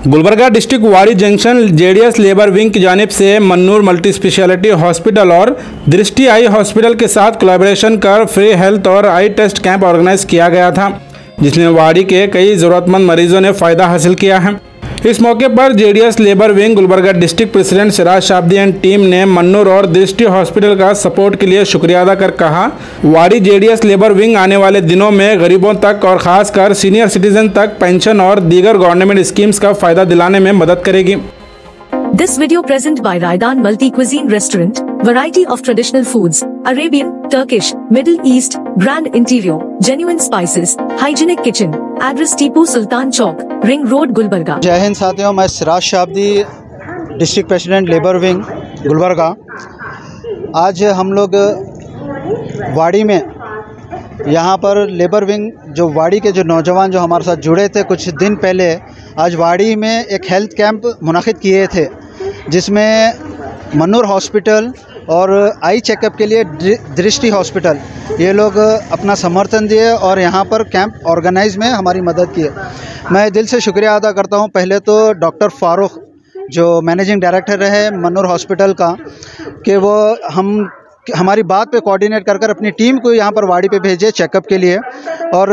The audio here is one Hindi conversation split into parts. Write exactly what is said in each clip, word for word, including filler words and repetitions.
Gulbarga district Wadi junction JDS labour wing की जानिब से मन्नूर मल्टी स्पेशलिटी हॉस्पिटल और दृष्टि आई हॉस्पिटल के साथ कोलैबोरेशन कर फ्री हेल्थ और आई टेस्ट कैंप ऑर्गेनाइज किया गया था, जिसमें वाड़ी के कई ज़रूरतमंद मरीजों ने फ़ायदा हासिल किया है। इस मौके पर JDS labour wing Gulbarga district president Siraj Shabdi and team ने मन्नूर और दृष्टि हॉस्पिटल का सपोर्ट के लिए शुक्रिया अदा कर कहा, वाड़ी जेडीएस लेबर विंग आने वाले दिनों में गरीबों तक और ख़ासकर सीनियर सिटीजन तक पेंशन और दीगर गवर्नमेंट स्कीम्स का फ़ायदा दिलाने में मदद करेगी। This video present by Raidan Multi Cuisine Restaurant, variety of traditional foods, Arabian, Turkish, Middle East, grand interior, genuine spices, hygienic kitchen, address Tipu Sultan Chowk, Ring Road, Gulbarga। जय हिंद साथियों, मैं Siraj Shabdi, district president labour wing Gulbarga. आज हम लोग वाड़ी में यहाँ पर लेबर विंग जो वाड़ी के जो नौजवान जो हमारे साथ जुड़े थे कुछ दिन पहले, आज वाड़ी में एक हेल्थ कैंप मुनाकिद किए थे, जिसमें मन्नूर हॉस्पिटल और आई चेकअप के लिए दृष्टि हॉस्पिटल ये लोग अपना समर्थन दिए और यहाँ पर कैंप ऑर्गेनाइज में हमारी मदद किए। मैं दिल से शुक्रिया अदा करता हूँ पहले तो डॉक्टर फारूक जो मैनेजिंग डायरेक्टर रहे मन्नूर हॉस्पिटल का, कि वो हम हमारी बात पे कोऑर्डिनेट कर कर अपनी टीम को यहाँ पर वाड़ी पे भेजे चेकअप के लिए। और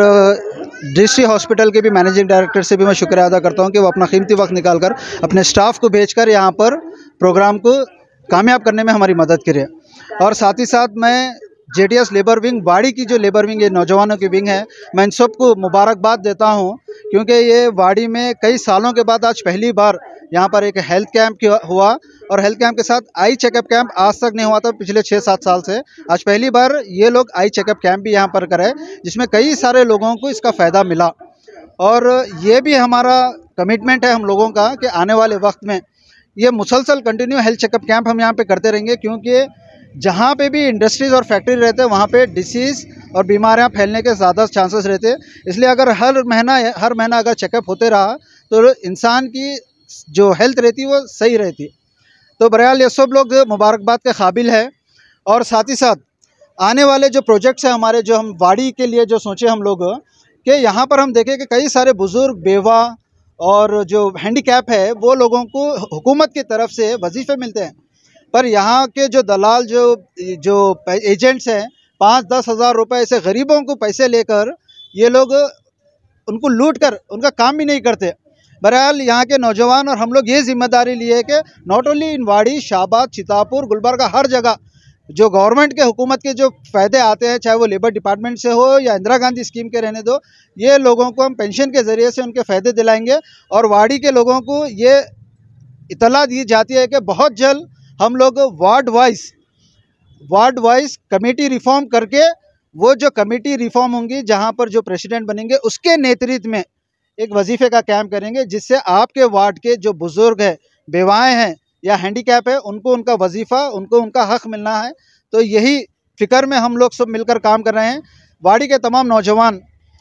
दृष्टि हॉस्पिटल के भी मैनेजिंग डायरेक्टर से भी मैं शुक्रिया अदा करता हूँ कि वो अपना कीमती वक्त निकाल कर अपने स्टाफ को भेजकर यहाँ पर प्रोग्राम को कामयाब करने में हमारी मदद करे। और साथ ही साथ मैं जेडीएस लेबर विंग वाड़ी की जो लेबर विंग ये नौजवानों की विंग है, मैं इन सबको मुबारकबाद देता हूँ, क्योंकि ये वाड़ी में कई सालों के बाद आज पहली बार यहाँ पर एक हेल्थ कैंप हुआ और हेल्थ कैंप के साथ आई चेकअप कैंप आज तक नहीं हुआ था पिछले छः सात साल से। आज पहली बार ये लोग आई चेकअप कैंप भी यहाँ पर करे, जिसमें कई सारे लोगों को इसका फ़ायदा मिला। और ये भी हमारा कमिटमेंट है हम लोगों का कि आने वाले वक्त में ये मुसलसल कंटिन्यू हेल्थ चेकअप कैंप हम यहाँ पे करते रहेंगे, क्योंकि जहाँ पे भी इंडस्ट्रीज़ और फैक्ट्री रहते हैं वहाँ पे डिसीज़ और बीमारियाँ फैलने के ज़्यादा चांसेस रहते हैं। इसलिए अगर हर महीना हर महीना अगर चेकअप होते रहा तो इंसान की जो हेल्थ रहती है वो सही रहती। तो बहरहाल ये सब लोग मुबारकबाद के काबिल है। और साथ ही साथ आने वाले जो प्रोजेक्ट्स हैं हमारे, जो हम वाड़ी के लिए जो सोचे हम लोग कि यहाँ पर हम देखें कि कई सारे बुज़ुर्ग, बेवा और जो हैंडीकैप है वो लोगों को हुकूमत की तरफ से वजीफ़े मिलते हैं, पर यहाँ के जो दलाल जो जो एजेंट्स हैं पाँच दस हज़ार रुपये से गरीबों को पैसे लेकर ये लोग उनको लूट कर उनका काम भी नहीं करते। बहरहाल यहाँ के नौजवान और हम लोग ये जिम्मेदारी लिए कि नॉट ओनली इन वाड़ी, शाहबाद, चितापुर, गुलबर्गा, हर जगह जो गवर्नमेंट के हुकूमत के जो फ़ायदे आते हैं, चाहे वो लेबर डिपार्टमेंट से हो या इंदिरा गांधी स्कीम के रहने दो, ये लोगों को हम पेंशन के ज़रिए से उनके फ़ायदे दिलाएंगे। और वाड़ी के लोगों को ये इतला दी जाती है कि बहुत जल्द हम लोग ward wise ward wise committee reform करके, वो जो कमेटी रिफॉर्म होंगी जहाँ पर जो प्रेसिडेंट बनेंगे उसके नेतृत्व में एक वजीफ़े का कैंप करेंगे, जिससे आपके वार्ड के जो बुज़ुर्ग हैं, बेवाएँ हैं या हैंडीकैप है, उनको उनका वजीफ़ा, उनको उनका हक़ मिलना है। तो यही फ़िक्र में हम लोग सब मिलकर काम कर रहे हैं। वाड़ी के तमाम नौजवान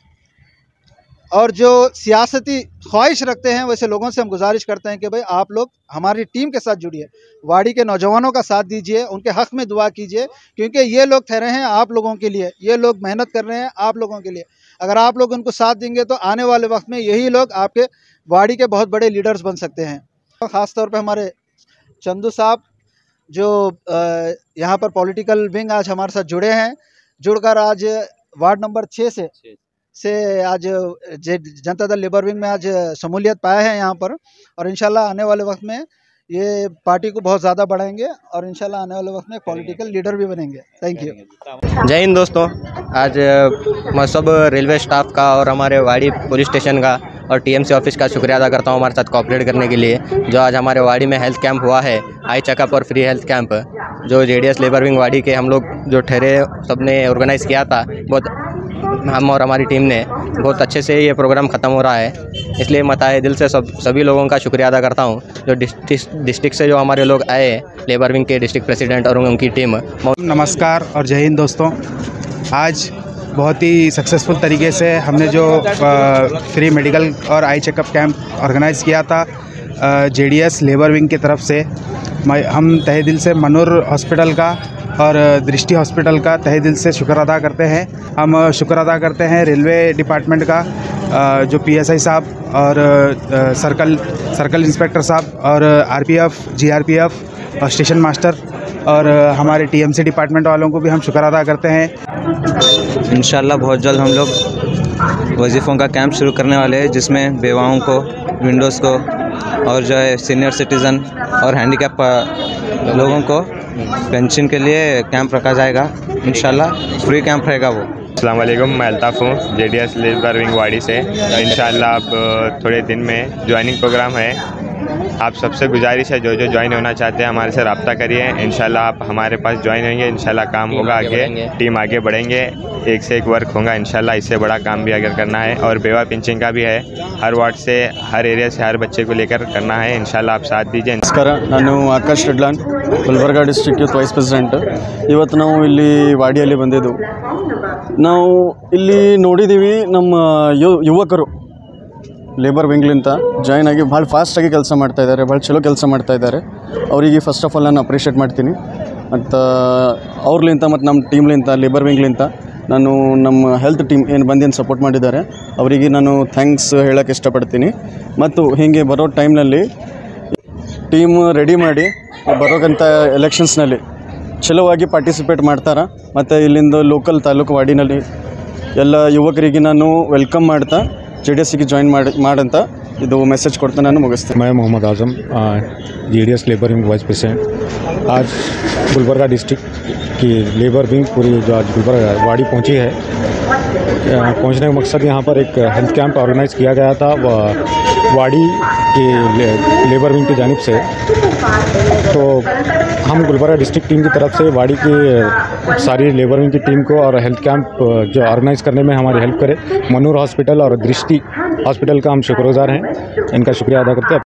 और जो सियासती ख्वाहिश रखते हैं वैसे लोगों से हम गुजारिश करते हैं कि भाई आप लोग हमारी टीम के साथ जुड़िए, वाड़ी के नौजवानों का साथ दीजिए, उनके हक़ में दुआ कीजिए, क्योंकि ये लोग ठहरे हैं आप लोगों के लिए, ये लोग मेहनत कर रहे हैं आप लोगों के लिए। अगर आप लोग उनको साथ देंगे तो आने वाले वक्त में यही लोग आपके वाड़ी के बहुत बड़े लीडर्स बन सकते हैं। ख़ास तौर पे हमारे चंदू साहब जो यहाँ पर पॉलिटिकल विंग आज हमारे साथ जुड़े हैं, जुड़कर आज वार्ड नंबर छः से से आज जनता दल लेबर विंग में आज शमूलियत पाया है यहाँ पर, और इंशाल्लाह आने वाले वक्त में ये पार्टी को बहुत ज़्यादा बढ़ाएंगे और इंशाल्लाह आने वाले वक्त में पॉलिटिकल लीडर भी बनेंगे। Thank you. जय हिंद दोस्तों, आज मैं सब रेलवे स्टाफ का और हमारे वाड़ी पुलिस स्टेशन का और टीएमसी ऑफिस का शुक्रिया अदा करता हूँ हमारे साथ कोऑपरेट करने के लिए। जो आज हमारे वाड़ी में हेल्थ कैंप हुआ है, आई चेकअप और फ्री हेल्थ कैंप, जो जेडीएस लेबर विंग वाड़ी के हम लोग जो ठहरे सबने ऑर्गेनाइज़ किया था, बहुत हम और हमारी टीम ने बहुत अच्छे से ये प्रोग्राम ख़त्म हो रहा है। इसलिए मैं ताए दिल से सब सभी लोगों का शुक्रिया अदा करता हूँ जो डिस्ट्रिक्ट से जो हमारे लोग आए, लेबर विंग के डिस्ट्रिक्ट प्रेसिडेंट और उनकी टीम। नमस्कार और जय हिंद दोस्तों, आज बहुत ही सक्सेसफुल तरीके से हमने जो फ्री मेडिकल और आई चेकअप कैंप ऑर्गेनाइज़ किया था जेडीएस लेबर विंग की तरफ से, हम तहे दिल से मन्नूर हॉस्पिटल का और दृष्टि हॉस्पिटल का तहे दिल से शुक्र अदा करते हैं। हम शुक्र अदा करते हैं रेलवे डिपार्टमेंट का अ, जो पीएसआई साहब और अ, सर्कल सर्कल इंस्पेक्टर साहब और आरपीएफ, जीआरपीएफ और स्टेशन मास्टर और अ, हमारे टीएमसी डिपार्टमेंट वालों को भी हम शुक्र अदा करते हैं। इंशाल्लाह बहुत जल्द हम लोग वजीफ़ों का कैंप शुरू करने वाले हैं, जिसमें बेवाओं को, विंडोज़ को और जो है सीनियर सिटीज़न और हैंडीकैप लोगों को पेंशन के लिए कैंप रखा जाएगा। इंशाल्लाह फ्री कैंप रहेगा वो। अस्सलाम वालेकुम, मैं अल्ताफ़ हूँ जेडीएस लेबर विंग वाड़ी से। इंशाल्लाह अब थोड़े दिन में ज्वाइनिंग प्रोग्राम है। आप सबसे गुजारिश है जो जो ज्वाइन होना चाहते हैं हमारे से रब्ता करिए। इंशाल्लाह आप हमारे पास ज्वाइन होंगे, इंशाल्लाह काम होगा आगे, टीम आगे बढ़ेंगे, एक से एक वर्क होगा इंशाल्लाह। इससे बड़ा काम भी अगर करना है और बेवा पिंचिंग का भी है, हर वार्ड से, हर एरिया से, हर बच्चे को लेकर करना है। इंशाल्लाह आप साथ दीजिए। ನಮಸ್ಕಾರ, ನಾನು Akash Redlan, Gulbarga district youth vice president. ಇವತ್ತು ನಾವು ಇಲ್ಲಿ ವಾಡಿಯಲ್ಲಿ ಬಂದಿದ್ದು. ನಾವು ಇಲ್ಲಿ ನೋಡಿದ್ದೀವಿ ನಮ್ಮ ಯು ಯುವಕರು ಲೇಬರ್ ವಿಂಗ್ಲಿಂತ ಜಾಯ್ನ್ ಆಗಿ ಭಾಳ ಫಾಸ್ಟಾಗಿ ಕೆಲಸ ಮಾಡ್ತಾಯಿದ್ದಾರೆ, ಭಾಳ ಚಲೋ ಕೆಲಸ ಮಾಡ್ತಾಯಿದ್ದಾರೆ. ಅವರಿಗೆ ಫಸ್ಟ್ ಆಫ್ ಆಲ್ ನಾನು ಅಪ್ರಿಷಿಯೇಟ್ ಮಾಡ್ತೀನಿ. ಮತ್ತು ಅವ್ರಲಿಂತ ಮತ್ತು ನಮ್ಮ ಟೀಮ್ಲಿಂತ ಲೇಬರ್ ವಿಂಗ್ಲಿಂತ ನಾನು ನಮ್ಮ ಹೆಲ್ತ್ ಟೀಮ್ ಏನು ಬಂದೇನು ಸಪೋರ್ಟ್ ಮಾಡಿದ್ದಾರೆ ಅವರಿಗೆ ನಾನು ಥ್ಯಾಂಕ್ಸ್ ಹೇಳೋಕ್ಕೆ ಇಷ್ಟಪಡ್ತೀನಿ. ಮತ್ತು ಹೀಗೆ ಬರೋ ಟೈಮ್ನಲ್ಲಿ ಟೀಮ್ ರೆಡಿ ಮಾಡಿ ಬರೋಕ್ಕಂಥ ಎಲೆಕ್ಷನ್ಸ್ನಲ್ಲಿ ಚಲೋವಾಗಿ ಪಾರ್ಟಿಸಿಪೇಟ್ ಮಾಡ್ತಾರೆ. ಮತ್ತು ಇಲ್ಲಿಂದ ಲೋಕಲ್ ತಾಲೂಕು ವಾರ್ಡಿನಲ್ಲಿ ಎಲ್ಲ ಯುವಕರಿಗೆ ನಾನು ವೆಲ್ಕಮ್ ಮಾಡ್ತಾ जे डी एस की ज्वाइन ಮಾಡಂತ ಇದು ಮೆಸೇಜ್ ಕೊಡ್ತಾ ನಾನು ಮುಗಿಸ್ತೀನಿ. मैं Mohammed Azam, J D S labour wing vice president. आज गुलबर्गा डिस्ट्रिक्ट की लेबर विंग पूरी जो आज गुलबर्गा वाड़ी पहुंची है, पहुंचने का मकसद यहाँ पर एक हेल्थ कैंप ऑर्गेनाइज़ किया गया था वाड़ी के ले, लेबर विंग की जानिब से. तो हम गुलबर्गा डिस्ट्रिक्ट टीम की तरफ से वाड़ी की सारी लेबर विंग की टीम को और हेल्थ कैंप जो ऑर्गेनाइज़ करने में हमारी हेल्प करे मन्नूर हॉस्पिटल और दृष्टि हॉस्पिटल का हम शुक्रगुजार हैं, इनका शुक्रिया अदा करते हैं.